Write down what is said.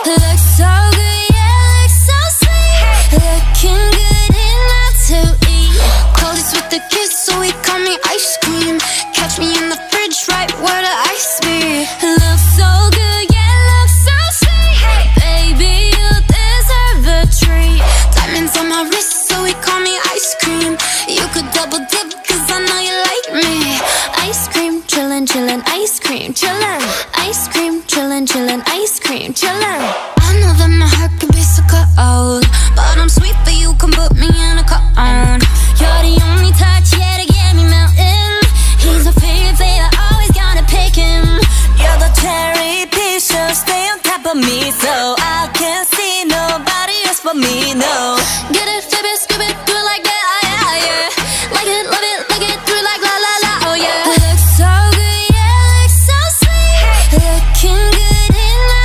Looks so good, yeah, looks so sweet. Looking good enough to eat. Coldest with the kiss, so he call me ice cream. Catch me in the fridge, right where the ice be. Looks so good, yeah, looks so sweet. Baby, you deserve a treat. Diamonds on my wrist, so he call me ice cream. You could double dip, cause I know you like me. Ice cream, chillin', chillin', ice cream, chillin'. Ice cream, chillin', chillin', ice cream, chillin'. I know that my heart can be so cold, but I'm sweet for you, can put me in a cone. You're the only touch, yeah, to get me melting. He's a favorite, always gotta pick him. You're the cherry piece, so stay on top of me, so I can't see nobody else but me, no.